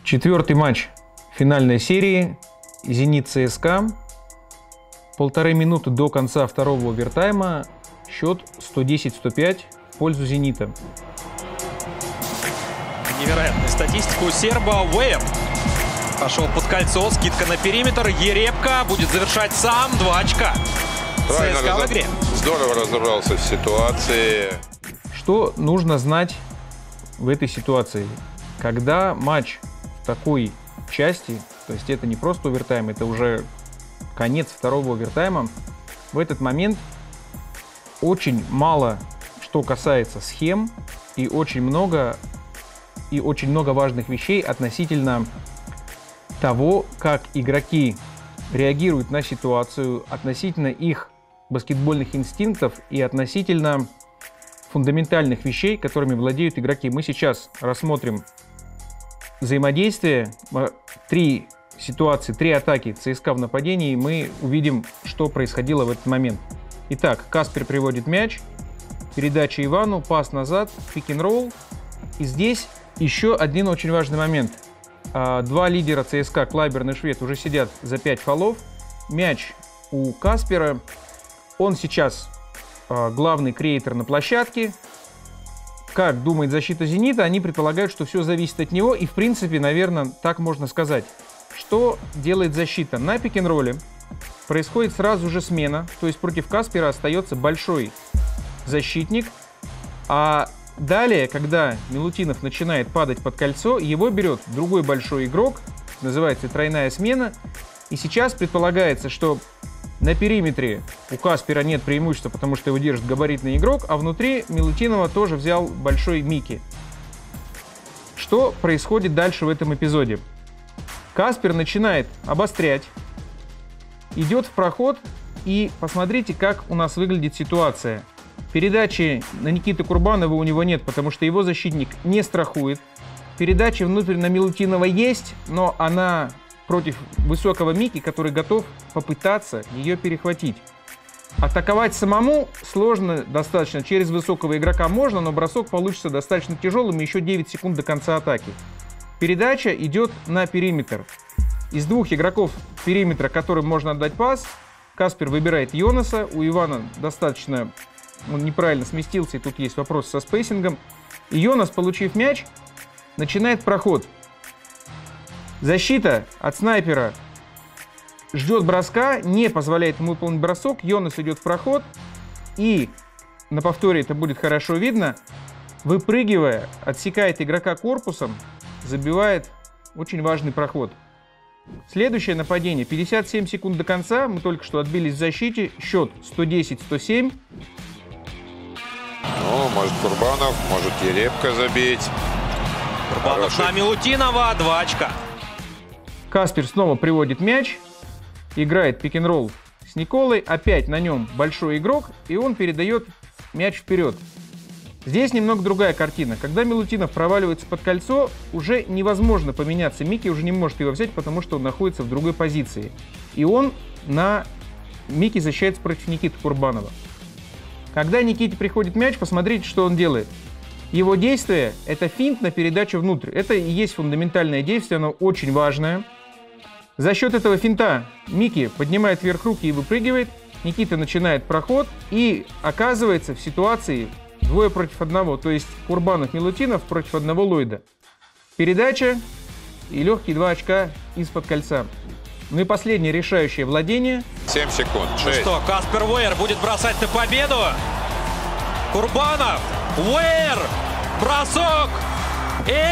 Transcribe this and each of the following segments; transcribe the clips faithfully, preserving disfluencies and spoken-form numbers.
Четвертый матч финальной серии «Зенит-ЦСКА». Полторы минуты до конца второго овертайма. Счет сто десять — сто пять в пользу «Зенита». Невероятная статистика у серба. Уэйр пошел под кольцо, скидка на периметр. Ерепка будет завершать сам. Два очка. ЦСКА в игре. Здорово разобрался в ситуации. Что нужно знать в этой ситуации? Когда матч в такой части, то есть это не просто овертайм, это уже конец второго овертайма, в этот момент очень мало что касается схем и очень много и очень много важных вещей относительно того, как игроки реагируют на ситуацию, относительно их баскетбольных инстинктов и относительно фундаментальных вещей, которыми владеют игроки. Мы сейчас рассмотрим взаимодействие, три ситуации, три атаки ЦСКА в нападении, и мы увидим, что происходило в этот момент. Итак, Каспер приводит мяч, передача Ивану, пас назад, пик-н-ролл. И здесь еще один очень важный момент. Два лидера ЦСКА, Клайберн и Швед, уже сидят за пять фолов. Мяч у Каспера. Он сейчас главный креатор на площадке. Как думает защита «Зенита», они предполагают, что все зависит от него. И, в принципе, наверное, так можно сказать. Что делает защита? На пик-н-ролле происходит сразу же смена. То есть против Каспера остается большой защитник. А далее, когда Милутинов начинает падать под кольцо, его берет другой большой игрок. Называется тройная смена. И сейчас предполагается, что на периметре у Каспера нет преимущества, потому что его держит габаритный игрок, а внутри Милутинова тоже взял большой Микки. Что происходит дальше в этом эпизоде? Каспер начинает обострять, идет в проход, и посмотрите, как у нас выглядит ситуация. Передачи на Никиту Курбанова у него нет, потому что его защитник не страхует. Передача внутрь на Милутинова есть, но она против высокого Микки, который готов попытаться ее перехватить. Атаковать самому сложно достаточно. Через высокого игрока можно, но бросок получится достаточно тяжелым, и еще девять секунд до конца атаки. Передача идет на периметр. Из двух игроков периметра, которым можно отдать пас, Каспер выбирает Йонаса. У Ивана достаточно... Он неправильно сместился, и тут есть вопрос со спейсингом. И Йонас, получив мяч, начинает проход. Защита от снайпера ждет броска, не позволяет ему выполнить бросок. Йонас идет в проход, и на повторе это будет хорошо видно, выпрыгивая, отсекает игрока корпусом, забивает очень важный проход. Следующее нападение. пятьдесят семь секунд до конца. Мы только что отбились в защите. Счет сто десять — сто семь. Ну, может Курбанов, может Ерепка забить. Курбанов Хороший. на Милутинова. Два очка. Каспер снова приводит мяч, играет пик-н-ролл с Николой, опять на нем большой игрок, и он передает мяч вперед. Здесь немного другая картина. Когда Милутинов проваливается под кольцо, уже невозможно поменяться. Микки уже не может его взять, потому что он находится в другой позиции. И он на Микки защищается против Никиты Курбанова. Когда Никите приходит мяч, посмотрите, что он делает. Его действие – это финт на передачу внутрь. Это и есть фундаментальное действие, оно очень важное. За счет этого финта Микки поднимает вверх руки и выпрыгивает. Никита начинает проход и оказывается в ситуации двое против одного. То есть Курбанов-Милутинов против одного Ллойда. Передача и легкие два очка из-под кольца. Ну и последнее решающее владение. семь секунд. Ну шесть. что, Каспер Уэйр будет бросать на победу. Курбанов. Уэйр. Бросок. И...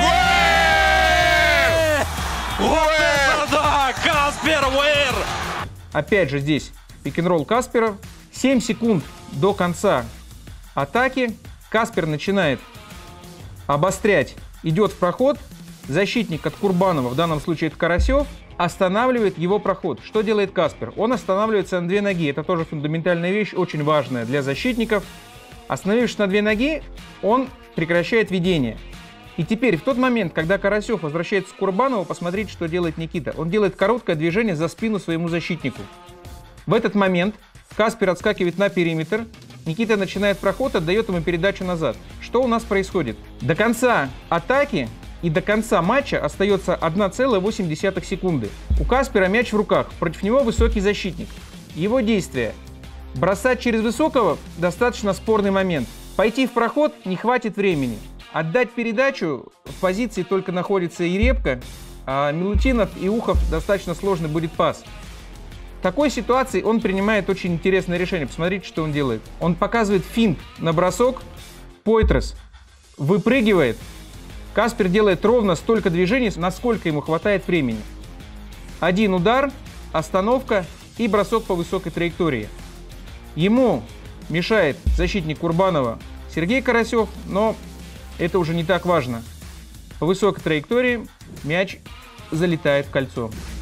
Вот это да! Каспер Уэйр! Опять же здесь пик-н-ролл Каспера. семь секунд до конца атаки. Каспер начинает обострять. Идет в проход. Защитник от Курбанова, в данном случае это Карасев, останавливает его проход. Что делает Каспер? Он останавливается на две ноги. Это тоже фундаментальная вещь, очень важная для защитников. Остановившись на две ноги, он прекращает ведение. И теперь, в тот момент, когда Карасев возвращается к Курбанову, посмотрите, что делает Никита. Он делает короткое движение за спину своему защитнику. В этот момент Каспер отскакивает на периметр. Никита начинает проход, отдает ему передачу назад. Что у нас происходит? До конца атаки и до конца матча остается одна целая восемь десятых секунды. У Каспера мяч в руках, против него высокий защитник. Его действия. Бросать через высокого – достаточно спорный момент. Пойти в проход не хватит времени. Отдать передачу в позиции только находится Ерепка, а Милутинов и Ухов достаточно сложный будет пас. В такой ситуации он принимает очень интересное решение. Посмотрите, что он делает. Он показывает финт на бросок. Пойтрес выпрыгивает. Каспер делает ровно столько движений, насколько ему хватает времени. Один удар, остановка и бросок по высокой траектории. Ему мешает защитник Курбанова Сергей Карасев, но это уже не так важно. По высокой траектории мяч залетает в кольцо.